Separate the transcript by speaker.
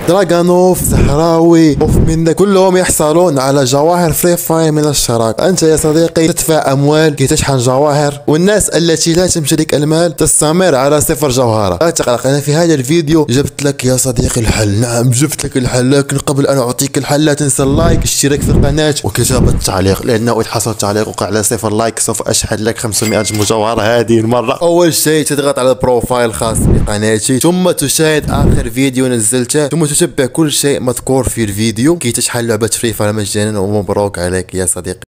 Speaker 1: دراغانوف، زهراوي، خوف منك، كلهم يحصلون على جواهر فري فاير من الشراكة. انت يا صديقي تدفع اموال كي تشحن جواهر، والناس التي لا تمتلك المال تستمر على صفر جوهرة. لا تقلق، انا في هذا الفيديو جبت لك يا صديقي الحل. نعم جبت لك الحل، لكن قبل ان اعطيك الحل لا تنسى اللايك، الاشتراك في القناة وكتابة التعليق، لانه إذا حصل تعليقك على 0 لايك سوف اشحن لك 500 مجوهرة هذه المرة. اول شيء تضغط على البروفايل الخاص بقناتي، ثم تشاهد اخر فيديو نزلته، ثم تتبع كل شيء مذكور في الفيديو كي تشحن لعبة فري فاير مجانا. ومبروك عليك يا صديقي.